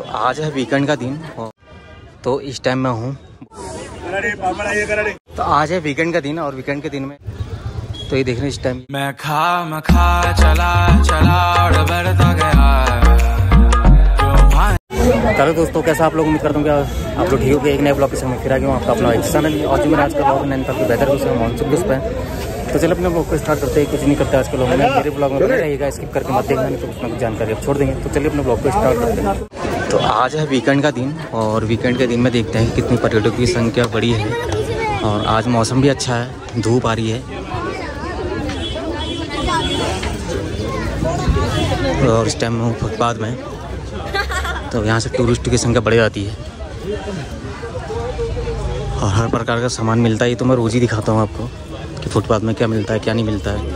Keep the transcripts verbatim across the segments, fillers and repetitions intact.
तो आज है वीकेंड का दिन, तो इस टाइम मैं हूँ। तो आज है वीकेंड का दिन और वीकेंड के दिन में तो ये देख रहे हैं इस टाइम मैं खा मैं खा चला चला और बढ़ता गया। चलो दोस्तों, कैसा आप लोग, उम्मीद करता हूँ क्या आप लोग ठीक हो गए। एक नए ब्लॉग के संग फिर आ गया हूँ आपका अपना चैनल। और जो मेरा आज का ब्लॉग नैनीताल की बेहतर उसमें मानसून उस पर। तो चलो अपने ब्लॉग को स्टार्ट करते हैं। कुछ नहीं करते आज के लोग में मेरे ब्लॉग में बने रहिएगा, स्किप करके मत देखना, नहीं तो कुछ ना कुछ जानकारी आप छोड़ देंगे। तो चलिए अपने ब्लॉग को स्टार्ट करते हैं। तो आज है वीकेंड का दिन और वीकेंड के दिन में देखते हैं कि कितनी पर्यटकों की संख्या बड़ी है। और आज मौसम भी अच्छा है, धूप आ रही है और इस टाइम मैं हूँ फुटपाथ में। तो यहाँ से टूरिस्ट की संख्या बढ़ जाती है और हर प्रकार का सामान मिलता है। तो मैं रोज़ ही दिखाता हूँ आपको कि फुटपाथ में क्या मिलता है क्या नहीं मिलता है।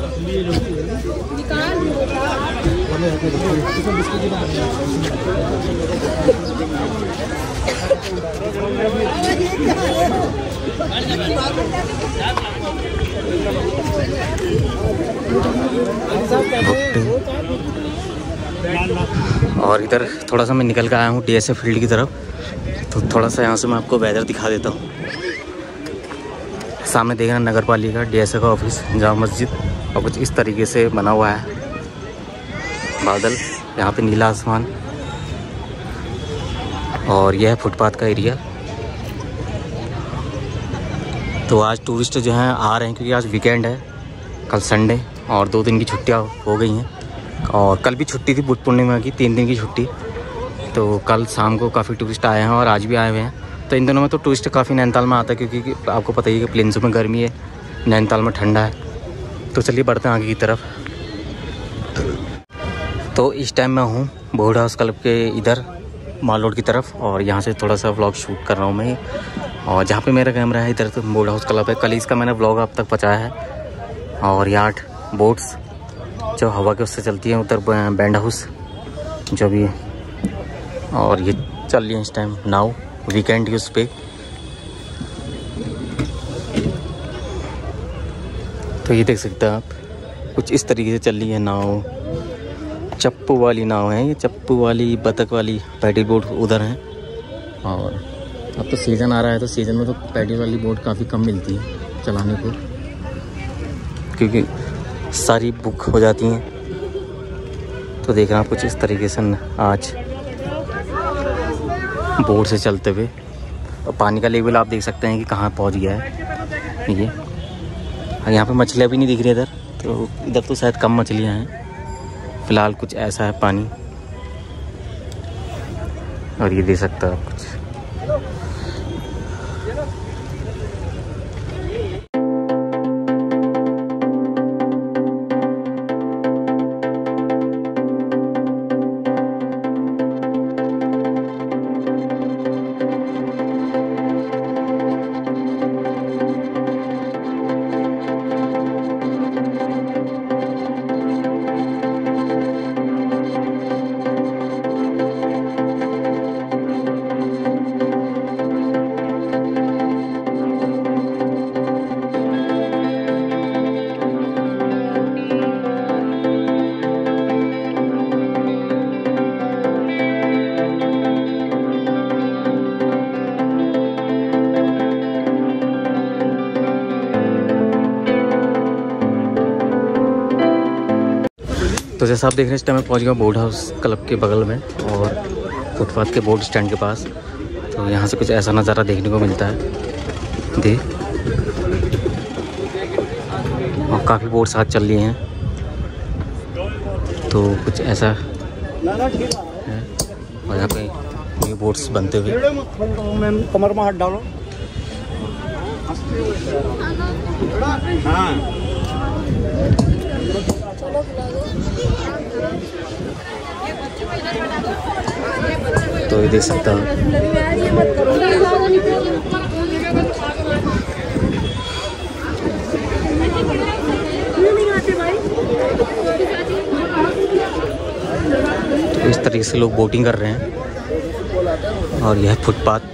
और इधर थोड़ा सा मैं निकल कर आया हूँ डीएसए फील्ड की तरफ। तो थोड़ा सा यहाँ से मैं आपको वेदर दिखा देता हूँ। सामने देखना नगर पालिका डीएसए का ऑफिस, जामा मस्जिद और कुछ इस तरीके से बना हुआ है। बादल, यहाँ पे नीला आसमान और यह है फुटपाथ का एरिया। तो आज टूरिस्ट जो हैं आ रहे हैं क्योंकि आज वीकेंड है, कल संडे और दो दिन की छुट्टियाँ हो गई हैं। और कल भी छुट्टी थी बुद्ध पूर्णिमा की, तीन दिन की छुट्टी। तो कल शाम को काफ़ी टूरिस्ट आए हैं और आज भी आए हुए हैं। तो इन दिनों में तो टूरिस्ट काफ़ी नैनीताल में आता है क्योंकि आपको पता ही है कि प्लेन्सों में गर्मी है, नैनीताल में ठंडा है। तो चलिए बढ़ते हैं आगे की तरफ। तो इस टाइम मैं हूँ बोर्ड हाउस क्लब के इधर माल रोड की तरफ और यहाँ से थोड़ा सा व्लॉग शूट कर रहा हूँ मैं। और जहाँ पे मेरा कैमरा है इधर तो बोर्ड हाउस क्लब है। कल इसका मैंने व्लॉग आप तक पहुँचाया है। और ये आठ बोट्स जो हवा के उससे चलती है उधर बैंड हाउस जो भी, और ये चल रही है इस टाइम नाव वीकेंड की उस पर। तो ये देख सकते हैं आप, कुछ इस तरीके से चल रही है नाव। चप्पू वाली नाव है ये, चप्पू वाली बतख वाली पैडल बोट उधर है। और अब तो सीज़न आ रहा है तो सीज़न में तो पैडल वाली बोट काफ़ी कम मिलती है चलाने को क्योंकि सारी बुक हो जाती हैं। तो देख रहे हैं आप कुछ इस तरीके से आज बोट से चलते हुए। और पानी का लेवल आप देख सकते हैं कि कहाँ पहुँच गया है ये। और यहाँ पे मछलियाँ भी नहीं दिख रही इधर, तो इधर तो शायद कम मछलियाँ हैं फ़िलहाल। कुछ ऐसा है पानी और ये देख सकते हैं आप कुछ। तो जैसा आप देख रहे हैं इस टाइम मैं पहुंच गया बोर्ड हाउस क्लब के बगल में और फुटपाथ के बोट स्टैंड के पास। तो यहाँ से कुछ ऐसा नज़ारा देखने को मिलता है दे। और काफ़ी बोट साथ चल रही हैं तो कुछ ऐसा है। और यहाँ पे ये बोट्स बनते हुए कमर में हाथ डालो। हाँ तो ये देख सकता हूँ। तो इस तरीके से लोग बोटिंग कर रहे हैं और यह फुटपाथ।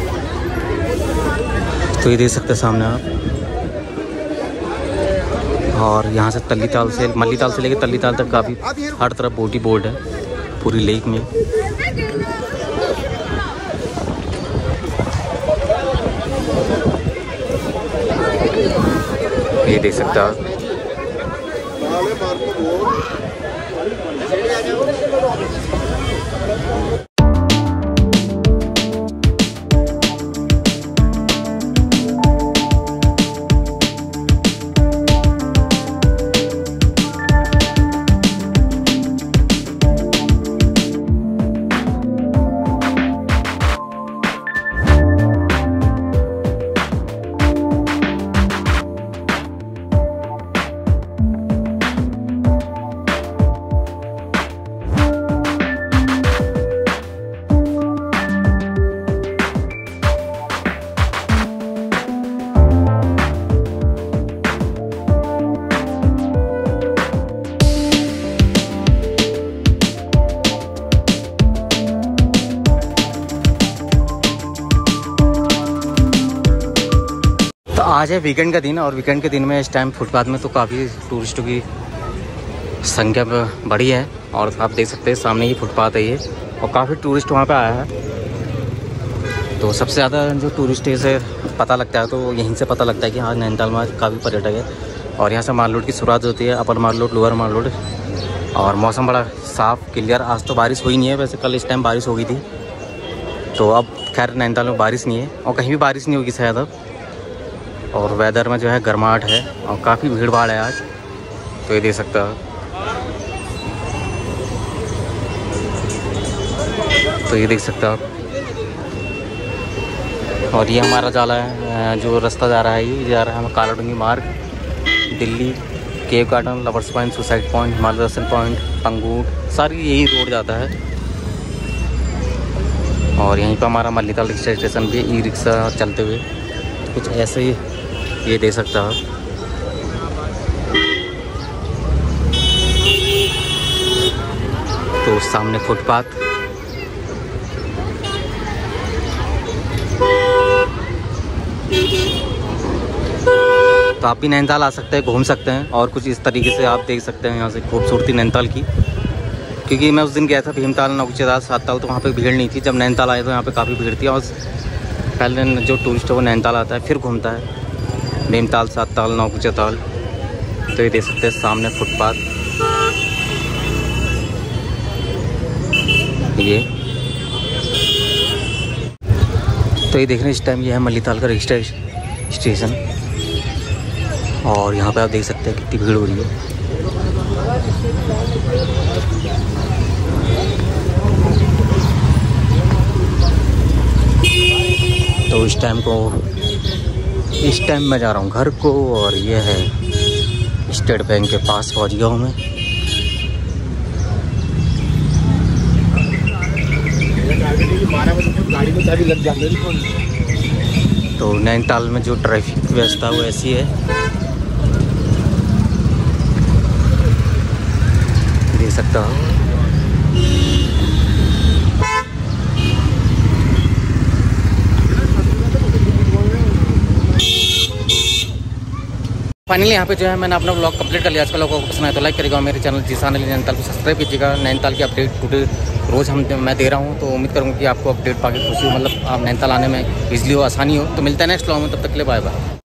तो ये देख सकते हैं सामने आप। और यहाँ से तल्लीताल से मल्लीताल से लेकर तल्लीताल तक काफ़ी हर तरफ बोटी बोर्ड है पूरी लेक में। ये देख सकते हो आप। आज है वीकेंड का दिन और वीकेंड के दिन में इस टाइम फुटपाथ में तो काफ़ी टूरिस्टों की संख्या बढ़ी है। और आप देख सकते हैं सामने ही फुटपाथ है ये, और काफ़ी टूरिस्ट वहाँ पे आया है। तो सबसे ज़्यादा जो टूरिस्ट से पता लगता है तो यहीं से पता लगता है कि हाँ नैनीताल में काफ़ी पर्यटक है। और यहाँ से माल रोड की शुरुआत होती है, upper mall road, lower mall road. और मौसम बड़ा साफ़ क्लियर, आज तो बारिश हुई नहीं है, वैसे कल इस टाइम बारिश हो गई थी। तो अब खैर नैनीताल में बारिश नहीं है और कहीं भी बारिश नहीं होगी शायद अब। और वेदर में जो है गर्माहट है और काफ़ी भीड़ भाड़ है आज, तो ये देख सकते हो। तो ये देख सकते हो आप। और ये हमारा जाला है, जो रास्ता जा रहा है ये जा रहा है हमारा कालाडूंगी मार्ग, Delhi, cave garden, lovers point, suicide point, Himalaya Darshan point, Pangot, सारी यही रोड जाता है। और यहीं पर हमारा मल्लीताल रिक्शा स्टेशन भी, ई रिक्शा चलते हुए कुछ ऐसे ही ये दे सकता हो। तो सामने फुटपाथ, तो आप भी नैनीताल आ सकते हैं, घूम सकते हैं। और कुछ इस तरीके से आप देख सकते हैं यहाँ से खूबसूरती नैनीताल की। क्योंकि मैं उस दिन गया था भीमताल, नौकुचिया, सातताल, तो वहाँ पे भीड़ नहीं थी। जब नैनीताल आए तो यहाँ पे काफ़ी भीड़ थी। और पहले जो टूरिस्ट है वो नैनीताल आता है, फिर घूमता है भीमताल, सातताल, नौकुचिया ताल। तो ये देख सकते हैं सामने फुटपाथ ये। तो ये देख रहे हैं इस टाइम ये है मल्लीताल का रिक्शा स्टेशन। और यहाँ पे आप देख सकते हैं कितनी भीड़ हो रही है। तो इस टाइम को इस टाइम मैं जा रहा हूँ घर को, और ये है स्टेट बैंक के पास पहुँच गया हूँ मैं। तो नैनीताल में जो ट्रैफिक व्यवस्था वो ऐसी है, देख सकता हूँ। फाइनली यहाँ पे जो है मैंने अपना ब्लॉग कंप्लीट कर लिया। आज का लोगों को पसंद आया तो लाइक करेगा, मेरे चैनल जीसान अली नैनीताल को सब्सक्राइब कीजिएगा। नैनीताल की अपडेट टुडे रोज़ हम मैं दे रहा हूँ, तो उम्मीद करूँगा कि आपको अपडेट पाके खुशी हो, मतलब आप नैनीताल आने में इजीली हो, आसानी हो। तो मिलता है नेक्स्ट ब्लॉग में, तब तक के लिए बाय बाय।